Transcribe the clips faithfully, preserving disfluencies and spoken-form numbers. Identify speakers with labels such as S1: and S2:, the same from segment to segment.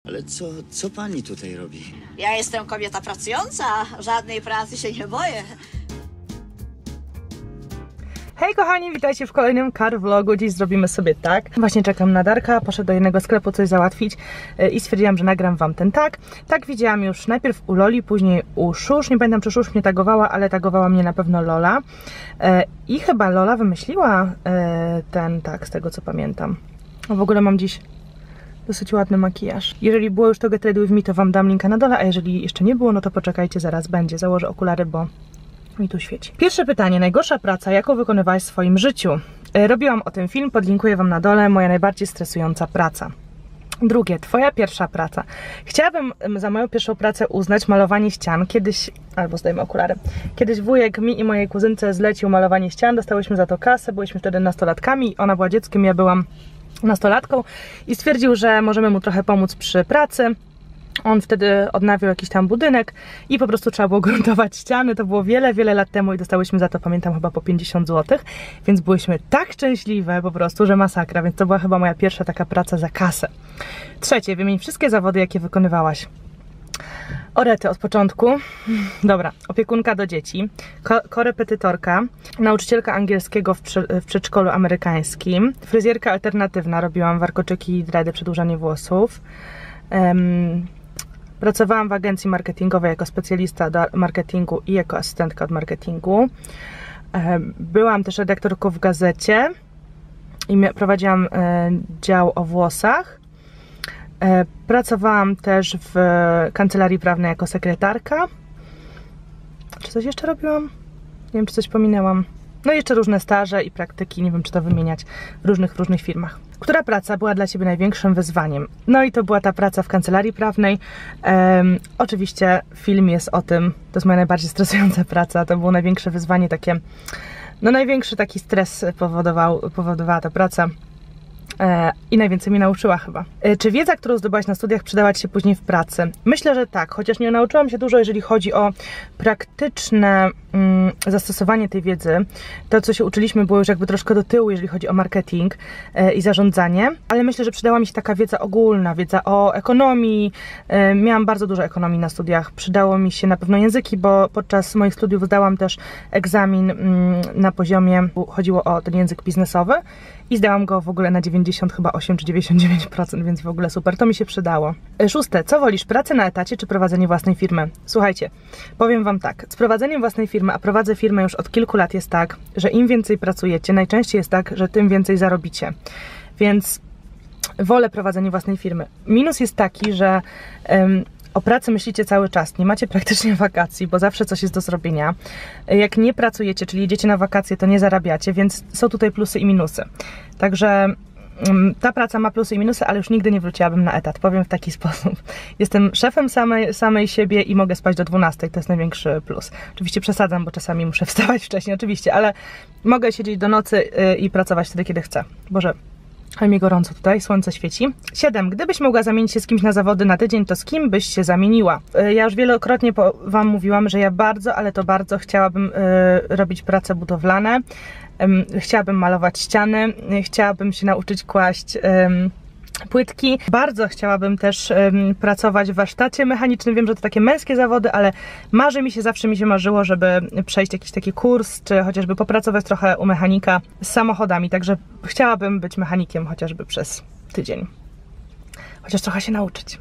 S1: Ale co, co pani tutaj robi?
S2: Ja jestem kobieta pracująca, żadnej pracy się nie boję.
S3: Hej kochani, witajcie w kolejnym car vlogu. Dziś zrobimy sobie tak. Właśnie czekam na Darka, poszedł do jednego sklepu coś załatwić i stwierdziłam, że nagram wam ten tak. Tak widziałam już najpierw u Loli, później u Szusz. Nie pamiętam, czy Szusz mnie tagowała, ale tagowała mnie na pewno Lola. I chyba Lola wymyśliła ten tak, z tego co pamiętam. W ogóle mam dziś dosyć ładny makijaż. Jeżeli było już to Get Ready With Me, to wam dam linka na dole, a jeżeli jeszcze nie było, no to poczekajcie, zaraz będzie. Założę okulary, bo mi tu świeci. Pierwsze pytanie. Najgorsza praca, jaką wykonywałaś w swoim życiu? Robiłam o tym film, podlinkuję wam na dole. Moja najbardziej stresująca praca. Drugie. Twoja pierwsza praca. Chciałabym za moją pierwszą pracę uznać malowanie ścian. Kiedyś, albo zdejmę okulary, kiedyś wujek mi i mojej kuzynce zlecił malowanie ścian, dostałyśmy za to kasę, byliśmy wtedy nastolatkami, ona była dzieckiem, ja byłam nastolatką i stwierdził, że możemy mu trochę pomóc przy pracy. On wtedy odnawiał jakiś tam budynek i po prostu trzeba było gruntować ściany. To było wiele, wiele lat temu i dostałyśmy za to, pamiętam, chyba po pięćdziesiąt złotych, więc byłyśmy tak szczęśliwe po prostu, że masakra, więc to była chyba moja pierwsza taka praca za kasę. Trzecie, wymień wszystkie zawody, jakie wykonywałaś. Orety od początku. Dobra, opiekunka do dzieci, ko korepetytorka, nauczycielka angielskiego w, w przedszkolu amerykańskim, fryzjerka alternatywna, robiłam warkoczyki, dredy, przedłużanie włosów. Um, Pracowałam w agencji marketingowej jako specjalista do marketingu i jako asystentka od marketingu. Byłam też redaktorką w gazecie i prowadziłam dział o włosach. Pracowałam też w kancelarii prawnej jako sekretarka. Czy coś jeszcze robiłam? Nie wiem, czy coś pominęłam. No i jeszcze różne staże i praktyki, nie wiem, czy to wymieniać w różnych, w różnych firmach. Która praca była dla Ciebie największym wyzwaniem? No i to była ta praca w kancelarii prawnej. Um, oczywiście film jest o tym, to jest moja najbardziej stresująca praca, to było największe wyzwanie, takie, no największy taki stres powodował, powodowała ta praca. E, I najwięcej mi nauczyła chyba. E, czy wiedza, którą zdobyłaś na studiach, przydała Ci się później w pracy? Myślę, że tak, chociaż nie nauczyłam się dużo, jeżeli chodzi o praktyczne mm, zastosowanie tej wiedzy. To, co się uczyliśmy, było już jakby troszkę do tyłu, jeżeli chodzi o marketing e, i zarządzanie, ale myślę, że przydała mi się taka wiedza ogólna, wiedza o ekonomii. E, miałam bardzo dużo ekonomii na studiach. Przydało mi się na pewno języki, bo podczas moich studiów zdałam też egzamin mm, na poziomie, chodziło o ten język biznesowy i zdałam go w ogóle na dziewięćdziesiąt chyba osiem czy dziewięćdziesiąt dziewięć procent, więc w ogóle super, to mi się przydało. Szóste, co wolisz, pracę na etacie czy prowadzenie własnej firmy? Słuchajcie, powiem wam tak, z prowadzeniem własnej firmy, a prowadzę firmę już od kilku lat, jest tak, że im więcej pracujecie, najczęściej jest tak, że tym więcej zarobicie, więc wolę prowadzenie własnej firmy. Minus jest taki, że um, o pracy myślicie cały czas, nie macie praktycznie wakacji, bo zawsze coś jest do zrobienia. Jak nie pracujecie, czyli jedziecie na wakacje, to nie zarabiacie, więc są tutaj plusy i minusy. Także ta praca ma plusy i minusy, ale już nigdy nie wróciłabym na etat, powiem w taki sposób. Jestem szefem samej, samej siebie i mogę spać do dwunastej, to jest największy plus. Oczywiście przesadzam, bo czasami muszę wstawać wcześniej, oczywiście, ale mogę siedzieć do nocy i pracować wtedy, kiedy chcę. Boże, ale mi gorąco tutaj, słońce świeci. siedem. Gdybyś mogła zamienić się z kimś na zawody na tydzień, to z kim byś się zamieniła? Ja już wielokrotnie wam mówiłam, że ja bardzo, ale to bardzo chciałabym y, robić prace budowlane. Um, chciałabym malować ściany, chciałabym się nauczyć kłaść um, płytki. Bardzo chciałabym też um, pracować w warsztacie mechanicznym. Wiem, że to takie męskie zawody, ale marzy mi się, zawsze mi się marzyło, żeby przejść jakiś taki kurs, czy chociażby popracować trochę u mechanika z samochodami. Także chciałabym być mechanikiem chociażby przez tydzień. Chociaż trochę się nauczyć.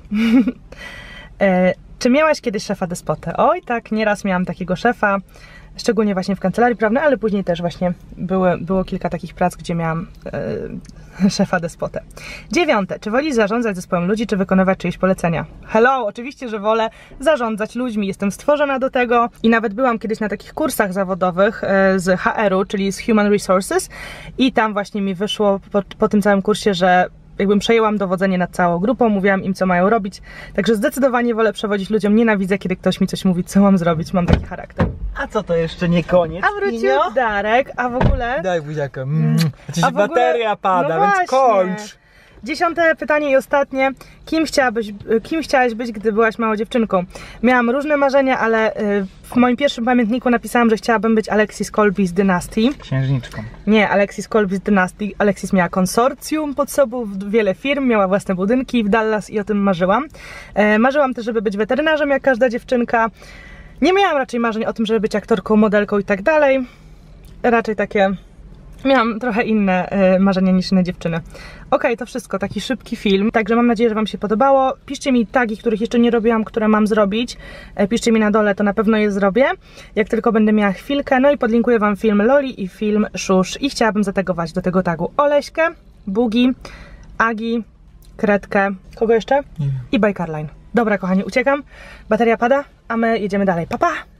S3: e, czy miałaś kiedyś szefa despotę? Oj tak, nieraz miałam takiego szefa. Szczególnie właśnie w kancelarii prawnej, ale później też właśnie były, było kilka takich prac, gdzie miałam e, szefa despotę. Dziewiąte. Czy wolisz zarządzać zespołem ludzi, czy wykonywać czyjeś polecenia? Hello! Oczywiście, że wolę zarządzać ludźmi. Jestem stworzona do tego i nawet byłam kiedyś na takich kursach zawodowych e, z H R u, czyli z Human Resources i tam właśnie mi wyszło po, po tym całym kursie, że jakbym przejęłam dowodzenie nad całą grupą, mówiłam im, co mają robić. Także zdecydowanie wolę przewodzić ludziom. Nienawidzę, kiedy ktoś mi coś mówi, co mam zrobić. Mam taki charakter.
S4: A co to jeszcze nie koniec?
S3: A wrócił Darek, a w ogóle...
S4: Daj buziaka. Mm.
S3: A w ogóle...
S4: bateria pada,
S3: no
S4: więc
S3: właśnie.
S4: kończ.
S3: Dziesiąte pytanie i ostatnie. Kim chciałabyś, kim chciałaś być, gdy byłaś małą dziewczynką? Miałam różne marzenia, ale w moim pierwszym pamiętniku napisałam, że chciałabym być Alexis Colby z Dynastii.
S4: Księżniczką.
S3: Nie, Alexis Colby z Dynastii. Alexis miała konsorcjum pod sobą, wiele firm, miała własne budynki w Dallas i o tym marzyłam. E, marzyłam też, żeby być weterynarzem jak każda dziewczynka. Nie miałam raczej marzeń o tym, żeby być aktorką, modelką i tak dalej. Raczej takie... Miałam trochę inne y, marzenia niż inne dziewczyny. Ok, to wszystko, taki szybki film. Także mam nadzieję, że wam się podobało. Piszcie mi tagi, których jeszcze nie robiłam, które mam zrobić. E, piszcie mi na dole, to na pewno je zrobię. Jak tylko będę miała chwilkę. No i podlinkuję wam film Loli i film Szusz. I chciałabym zategować do tego tagu Oleśkę, Bugi, Agi, Kredkę. Kogo jeszcze?
S4: Nie wiem.
S3: I Bajkarline. Dobra, kochani, uciekam. Bateria pada, a my jedziemy dalej. Pa, pa!